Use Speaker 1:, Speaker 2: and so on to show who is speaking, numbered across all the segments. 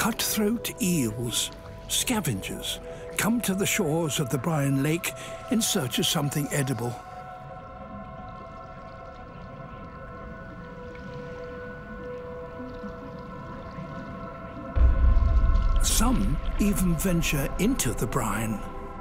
Speaker 1: Cutthroat eels, scavengers, come to the shores of the Brine Lake in search of something edible. Some even venture into the brine.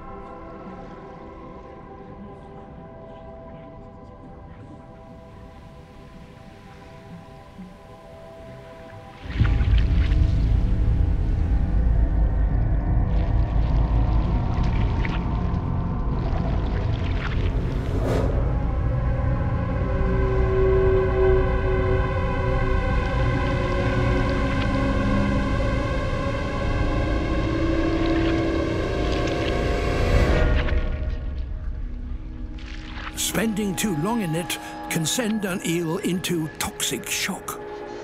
Speaker 1: Spending too long in it can send an eel into toxic shock.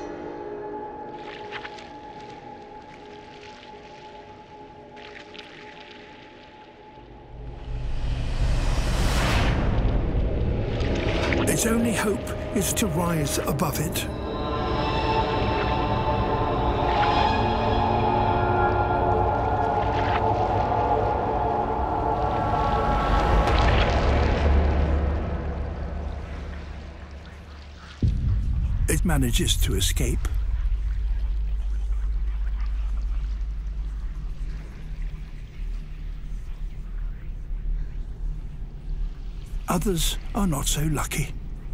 Speaker 1: Its only hope is to rise above it. It manages to escape. Others are not so lucky.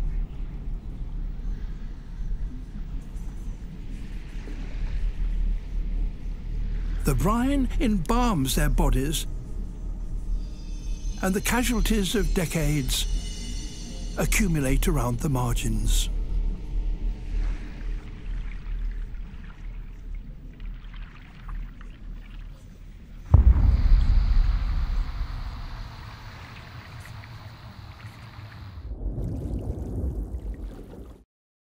Speaker 1: The brine embalms their bodies, and the casualties of decades accumulate around the margins.